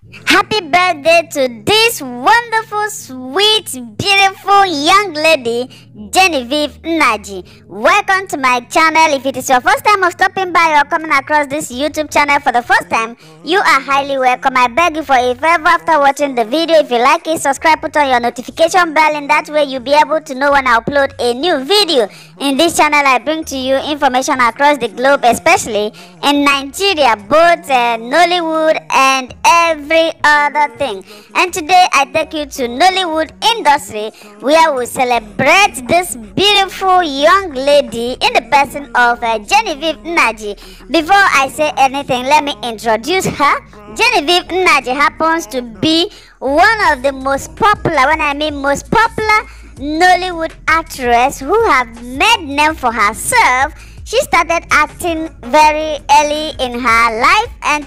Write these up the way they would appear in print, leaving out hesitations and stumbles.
Happy birthday to this wonderful, sweet, beautiful young lady, Genevieve Nnaji. Welcome to my channel. If it is your first time of stopping by or coming across this YouTube channel for the first time, you are highly welcome. I beg you for a favor after watching the video. If you like it, subscribe, put on your notification bell. In that way, you'll be able to know when I upload a new video. In this channel, I bring to you information across the globe, especially in Nigeria, both Nollywood and every other thing. And today I take you to Nollywood industry, where we celebrate this beautiful young lady in the person of Genevieve Nnaji. Before I say anything, let me introduce her. Genevieve Nnaji happens to be one of the most popular, when I mean most popular, Nollywood actress who have made name for herself. She started acting very early in her life, and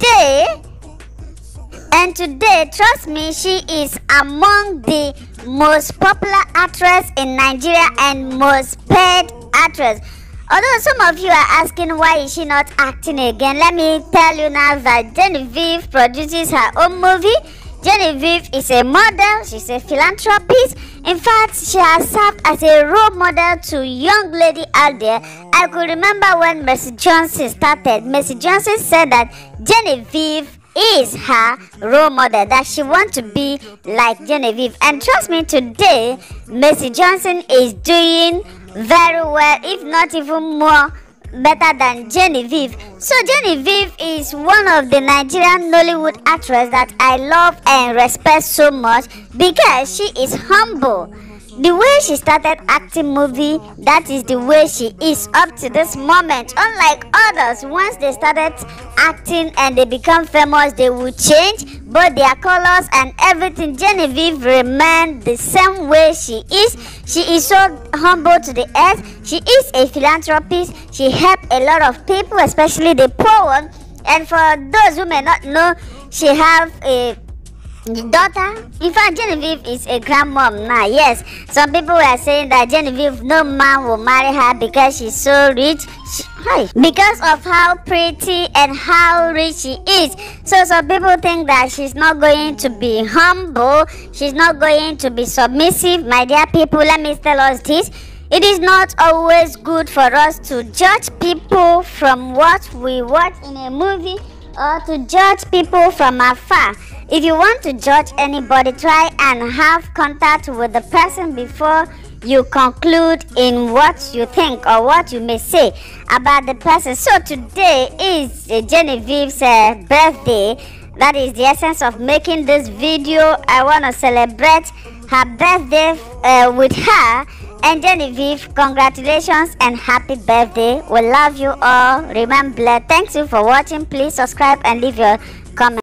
today, trust me, she is among the most popular actress in Nigeria and most paid actress. Although some of you are asking why is she not acting again, let me tell you now that Genevieve produces her own movie. Genevieve is a model, she's a philanthropist. In fact, she has served as a role model to young lady out there. I could remember when Mercy Johnson started. Mercy Johnson said that Genevieve is her role model, that she wants to be like Genevieve. And trust me, today, Mercy Johnson is doing very well, if not even more better than Genevieve. So Genevieve is one of the Nigerian Nollywood actresses that I love and respect so much because she is humble. The way she started acting movie, that is the way she is up to this moment. Unlike others, once they started acting and they become famous, they will change both their colors and everything. Genevieve remained the same way she is. She is so humble to the earth. She is a philanthropist. She helped a lot of people, especially the poor one. And for those who may not know, she have a daughter. In fact, Genevieve is a grandmom now. Yes, some people were saying that Genevieve, no man will marry her because she's so rich. Because of how pretty and how rich she is. So some people think that she's not going to be humble, she's not going to be submissive. My dear people, let me tell us this. It is not always good for us to judge people from what we watch in a movie or to judge people from afar. If you want to judge anybody, try and have contact with the person before you conclude in what you think or what you may say about the person. So today is Genevieve's birthday. That is the essence of making this video. I want to celebrate her birthday with her. And Genevieve, congratulations and happy birthday. We love you all. Remember, thanks you for watching. Please subscribe and leave your comment.